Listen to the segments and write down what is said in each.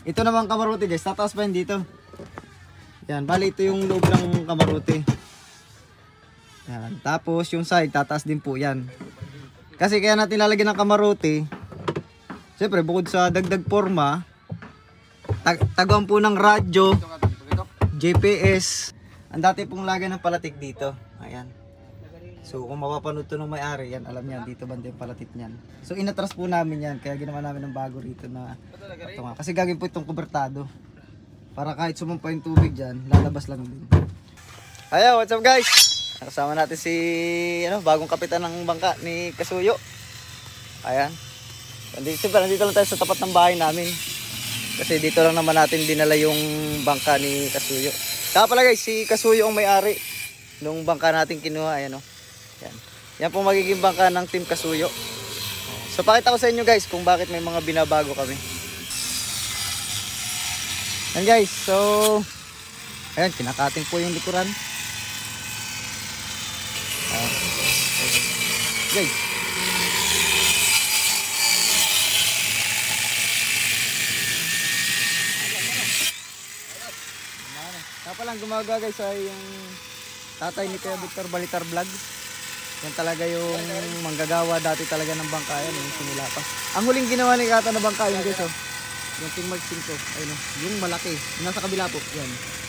Ito naman kamarote guys, tataas pa yun dito. Yan, bali ito yung loob ng kamarote. Yan, tapos yung side, tataas din po yan. Kasi kaya natin lalagyan ng kamarote, siyempre bukod sa dagdag forma, taguan po ng radyo, GPS. Ang dati pong lagyan ng palatik dito. Ayan. So kung mapapanood to ng may-ari, yan alam niya dito banda yung palatik niyan. So inatras po namin yan, kaya ginawa namin ng bago rito na ito nga. Kasi gagawin po itong kubertado. Para kahit sumampa yung tubig dyan, lalabas lang din. Ayan, what's up guys? Kasama natin si bagong kapitan ng bangka ni Kasuyo. Ayan. Nandito lang tayo sa tapat ng bahay namin. Kasi dito lang naman natin dinala yung bangka ni Kasuyo. Kaya pala guys, si Kasuyo ang may-ari nung bangka natin kinuha. Ayan o. Yan. Yan po magiging bangka ng Team Kasuyo. So pakita ko sa inyo guys kung bakit may mga binabago kami. Yan guys, so ayan, kinakating po yung likuran. Guys, palang gumagawa guys ay yung tatay ni Kuya Victor Balitar Vlogs. Yan talaga yung manggagawa dati talaga ng bangka yan, yung simula pa. Ang huling ginawa ni Kata na bangka yun guys, oh. Yung King Mark 5, ayun, yung malaki, yung nasa kabila po, yan.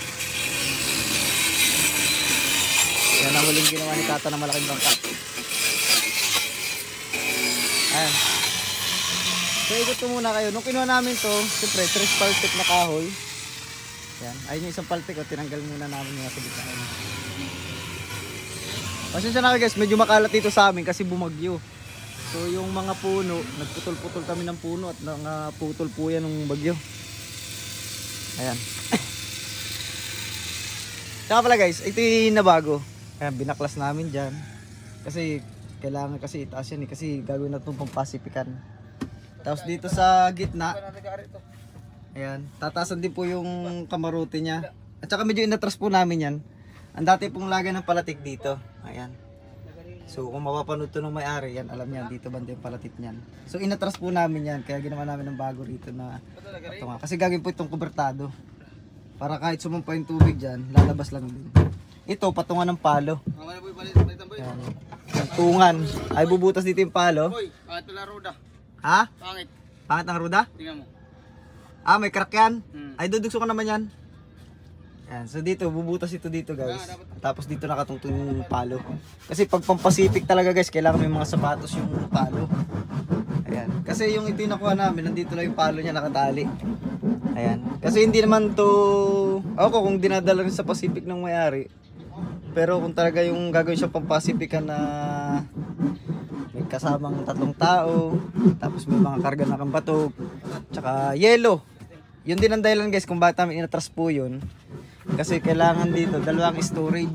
Yan ang huling ginawa ni Kata na malaking bangka. Ayan. So ikot ko muna kayo. Nung kinuha namin to, siyempre 3 paltik na kahoy. Yan, ayun yung isang paltik, oh, tinanggal muna namin yung nasa gitna. Pasensya na kayo guys, medyo makalat dito sa amin kasi bumagyo. So yung mga puno, nagputol-putol kami ng puno at naputol po yan ng bagyo. Ayan. Saka pala guys, ito yung nabago. Ayan, binaklas namin dyan. Kasi kailangan kasi itaas yan eh, kasi gagawin na itong pampasipikan. Tapos dito sa gitna, ayan, tataasan din po yung kamarote niya. At saka medyo inatras po namin yan. Ang dati pong lagay ng palatik dito. Ayan. So kung mapapanood to ng may-ari, yan alam niyan dito banda yung palatik niyan. So inatras po namin yan, kaya ginawa namin ng bago rito na ito nga. Kasi gagawin po itong kubertado. Para kahit sumampa yung tubig dyan, lalabas lang din. Ito, patungan ng palo. Ayan. Tungan. Ay bubutas dito yung palo. Pangit pala ruda. Ha? Pangit. Pangit ang ruda? Tingnan mo. Ah, may crack yan? Ay dudugso ko naman yan. Yan, so dito, bubutas ito dito guys. Tapos dito nakatungtong yung palo. Kasi pag pampasipik talaga guys, kailangan may mga sapatos yung palo. Ayan. Kasi yung ito yung nakuha namin, nandito lang yung palo niya nakatali. Ayan. Kasi hindi naman to, ako kung dinadala rin sa Pacific ng may-ari. Pero kung talaga yung gagawin siya pampasipikan na may kasamang 3 tao, tapos may mga karga na kambato, tsaka yelo. Yun din ang dahilan guys kung bakit namin inatras po yun. Kasi kailangan dito 2 storage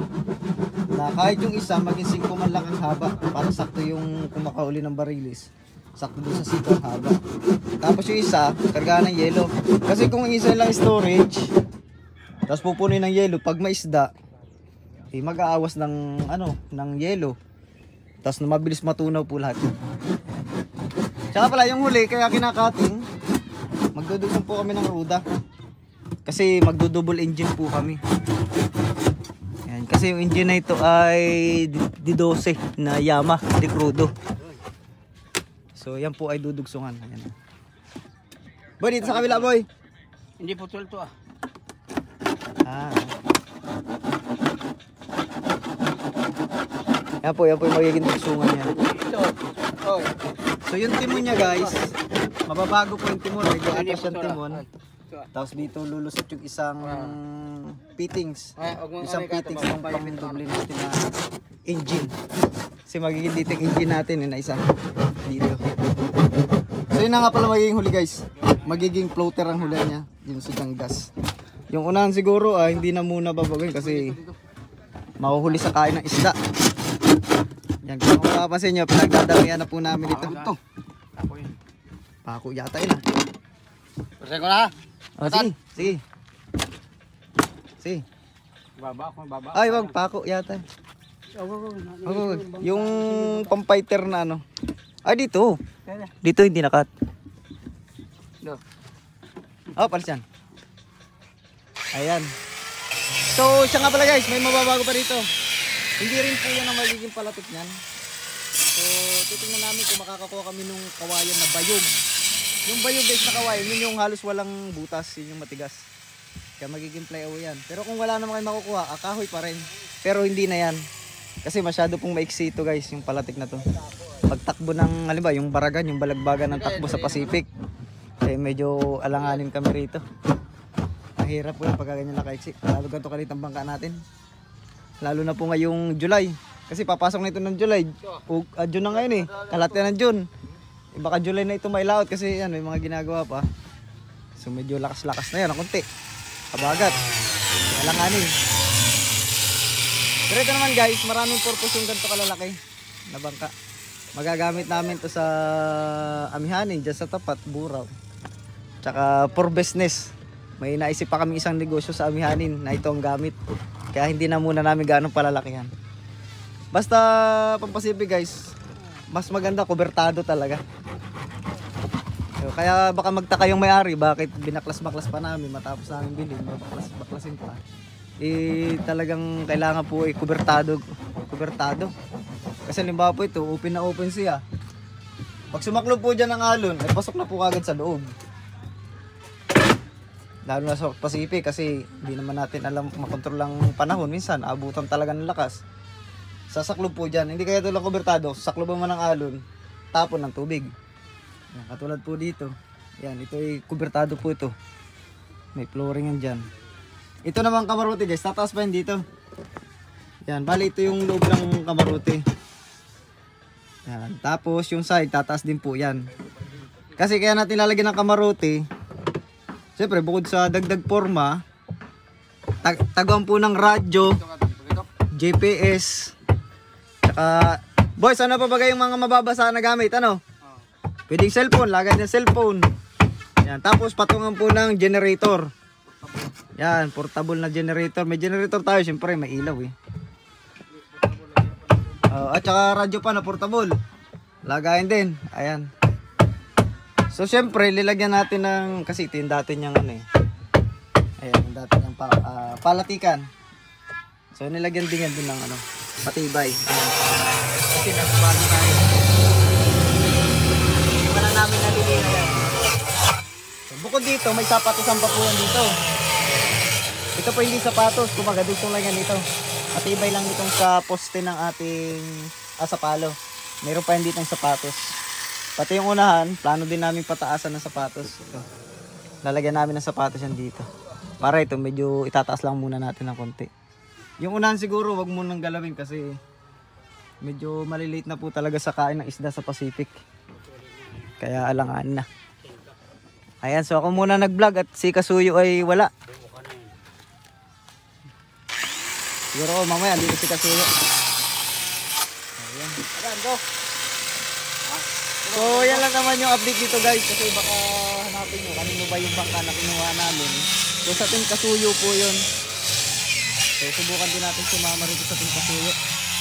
na kahit yung isa maging 5 man lang ang haba para sakto yung kumakauli ng barilis, sakto doon sa siko ang haba. Tapos yung isa karga ng yelo, kasi kung isa lang storage tapos pupunin ng yelo, pag may isda mag-aawas ng ng yelo, tapos mabilis matunaw po lahat. Tsaka pala yung huli kaya kinakating, magdudugtong po kami ng ruda. Kasi magdo-double engine po kami. Ayan, kasi yung engine na ito ay D12 na Yamaha di crudo. So yan po ay dudugsungan. Ayan. Boy, dito sa kabila boy. Hindi putol to ah. Yan po yung magiging dugsungan niya. Ito. Oh. So yung timon niya guys, mababago po yung timon. Medyo atras yung timon. Tapos dito lulusot yung isang fittings. Isang fittings ng pang-doble natin na engine. Kasi magiging dito yung engine natin na isang dito. So yun na nga pala magiging huli guys. Magiging floater ang huli niya. Yung sigang gas. Yung unahan siguro hindi na muna babagawin kasi mahuhuli sa kain ng isda. Yan, kung mapapansin nyo, pinagdadamihan na po namin ito. Pako yata yun ah. Persen ko na. Oh, sige, sige. Sige. Baba ako, baba. Ay, wag, pako yata. Yung pang-fighter na Ay, dito. Dito hindi nakat. Oh, palis yan. Ayan. So, siya nga pala guys, may mababago pa rito. Hindi rin po yan ang magiging palatik niyan. So, titingnan namin kung makakakuha kami nung kawayan na bayog. Yung bayog guys na kawayan, yun yung halos walang butas, yun yung matigas. Kaya magiging play-away yan. Pero kung wala naman kayo makukuha, kahoy pa rin. Pero hindi na yan. Kasi masyado pong maiksi ito guys, yung palatik na to. Pagtakbo ng, halimbawa, yung baragan, yung balagbagan ng takbo sa Pacific. Eh, medyo alanganin kami rito. Mahirap po yung pagkaganyan na kaiksi. Lalo ganito kalit ang bangka natin. Lalo na po ngayong July. Kasi papasok na ito ng July. June na ngayon eh. Kalahati ng June. Baka July na ito mailaot kasi yan, may mga ginagawa pa. So medyo lakas-lakas na yan, ang konti. Kabagat. Alanganin. Pero ito naman guys, maraming purpose yung ganito kalalaki na bangka. Magagamit namin to sa amihanin, dyan sa tapat, buraw. Tsaka for business. May naisip pa kami isang negosyo sa amihanin na ito ang gamit. Kaya hindi na muna namin ganong palalakihan. Basta Pampasipi guys, mas maganda kubertado talaga. So, kaya baka magtaka yung may-ari bakit binaklas-baklas pa namin matapos namin bilhin, baklas-baklasin pa. Eh talagang kailangan po kubertado. Kasi limbawa po ito, open na open siya. Pag sumaklob po dyan ng alon, ay pasok na po kagad sa loob. Lalo na sa Pacific kasi hindi naman natin alam makontrol lang panahon. Minsan, abutan talaga ng lakas. Sasaklob po dyan. Hindi kaya ito lang kubertado. Sasaklob mo ng alon, tapon ng tubig. Yan, katulad po dito. Yan, ito ay kubertado po ito. May flooring yan dyan. Ito naman kamarote guys, tataas pa yun dito. Yan, bali ito yung loob ng kamarote. Yan, tapos yung side, tataas din po yan. Kasi kaya natin lalagyan ng kamarote, siyempre bukod sa dagdag forma, taguan po ng radyo, GPS, saka, boys, ano pa bagay yung mga mababasa na gamit, ano? Pwedeng cellphone, lagay ng cellphone. Yan, tapos patungan po ng generator. Yan, portable na generator. May generator tayo, siyempre may ilaw eh. At saka radyo pa na portable. Lagayin din. Ayan. So siyempre, lilagyan natin ng, kasi ito yung dati niyang ano eh. Ayan, yung dati niyang palatikan. So nilagyan din yan din ng ano, patibay. Ayan. Kasi nagbago tayo. Wala namin nalilina yan. So, bukod dito, may sapatusan pa po yan dito. Ito po hindi sapatos, kumaga dito lang yan ito. Matibay lang itong sa poste ng ating sapalo. Mayroon pa yan ditong sapatos. Pati yung unahan, plano din namin pataasan ng sapatos. Ito. Lalagyan namin ng sapatos yan dito. Para ito, medyo itataas lang muna natin ng konti. Yung unahan siguro, wag munang galawin kasi medyo malilate na po talaga sa kain ng isda sa Pacific. Kaya alangan na. Ayan, so ako muna nag-vlog at si Kasuyo ay wala. Siguro mamaya dito si Kasuyo. Ayan. Ayan, go. So yan lang naman yung update dito guys. Kasi baka hanapin nyo kanino ba yung bangka na kinuha namin. So sa Team Kasuyo po yun. So subukan din natin sumama rito sa Team Kasuyo.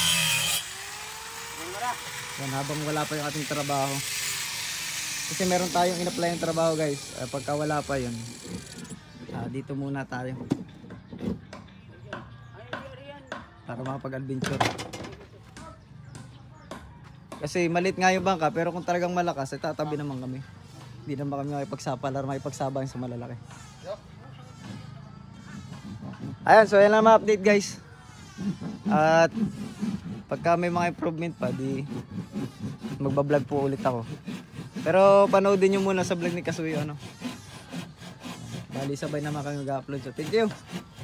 Yan, habang wala pa yung ating trabaho. Kasi meron tayong in-apply yung trabaho guys. Pagka wala pa yun, dito muna tayo. Para makapag-adventure. Kasi malit nga yung bangka, pero kung talagang malakas, ay tatabi naman kami. Hindi naman kami makipagsapal or makipagsabang sa malalaki. Ayan, so yan lang mga update guys. At pagka may mga improvement pa, di magbablog po ulit ako. Pero panoodin nyo muna sa vlog ni Kasuyo, ano. Bali sabay naman kami mag-upload. So thank you.